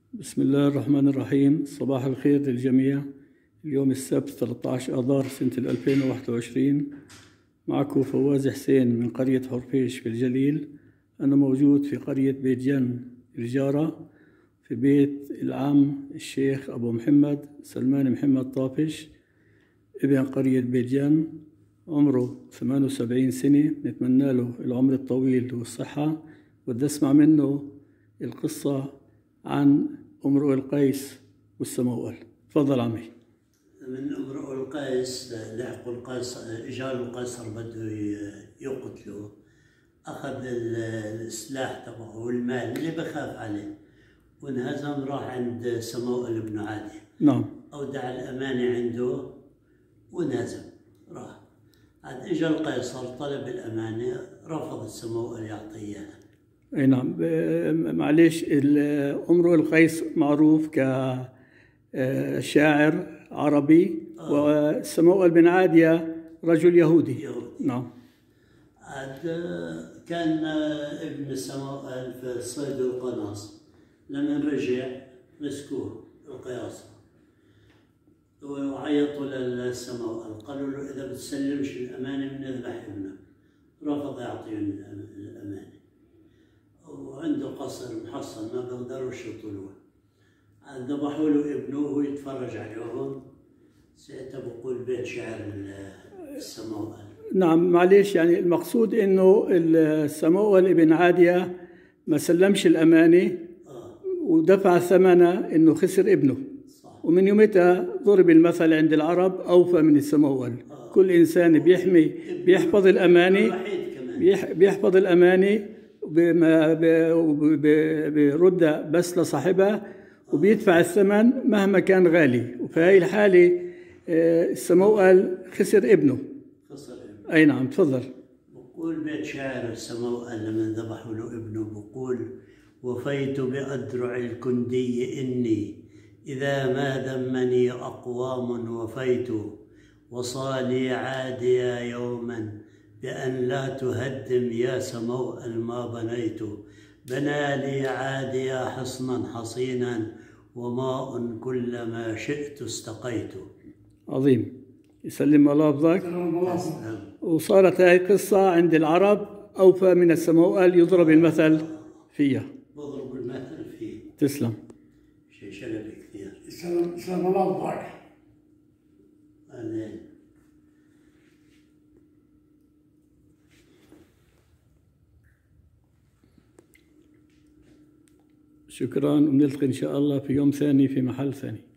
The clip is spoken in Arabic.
بسم الله الرحمن الرحيم. صباح الخير للجميع. اليوم السبت 13 آذار سنة 2021. معكم فواز حسين من قرية حرفيش في الجليل. أنا موجود في قرية بيت جن الجارة، في بيت العم الشيخ أبو محمد سلمان محمد طافش ابن قرية بيت جن، عمره 78 سنة. نتمنى له العمر الطويل والصحة. بدي أسمع منه القصة عن امرؤ القيس والسموأل. تفضل عمي. من امرؤ القيس لحقوا القيصر، اجاله القيصر بده يقتله، اخذ السلاح تبعه والمال اللي بخاف عليه وانهزم. راح عند سموأل بن عادية. نعم. اودع الامانه عنده وانهزم. راح عاد اجا القيصر طلب الامانه، رفض سموأل يعطيه اياها. اي نعم. معلش، امرؤ القيس معروف كشاعر عربي، وسموأل بن عادية رجل يهودي. نعم. عاد كان ابن سموأل في صيد القناص، لما رجع مسكوه القياصرة وعيطوا للسموأل، قالوا له إذا بتسلمش الأمانة بنذبح ابنك. رفض يعطيهم الأمانة، وعنده قصر محصن ما بيقدروش يطلوه. ذبحوا له ابنه وهو يتفرج عليهم. ساعتها بقول بيت شعر السموأل. نعم. معلش، يعني المقصود انه السموأل ابن عادية ما سلمش الامانه ودفع ثمنها انه خسر ابنه. صح. ومن يومتها ضرب المثل عند العرب: اوفى من السموأل. كل انسان بيحفظ الامانه، بيحفظ الامانه بيردها بس لصاحبها، وبيدفع الثمن مهما كان غالي. وفي هاي الحالة السموأل خسر ابنه. أي نعم. تفضل. بقول بيت شاعر السموأل لما ذبحوا له ابنه، بقول: وفيت بأدرع الكندي إني إذا ما ذمني أقوام وفيت، وصالي عاديا يوما بأن لا تهدم يا سموأل ما بنيت. بنى لي عاديا حصنا حصينا وماء كلما شئت استقيت. عظيم. يسلم الله بذاك. وصارت هاي القصة عند العرب: أوفى من السموأل يضرب المثل فيها. بضرب المثل فيه. تسلم. شيء شلبي كثير. يسلم الله بذاك. آمين. شكرا، ونلتقي إن شاء الله في يوم ثاني في محل ثاني.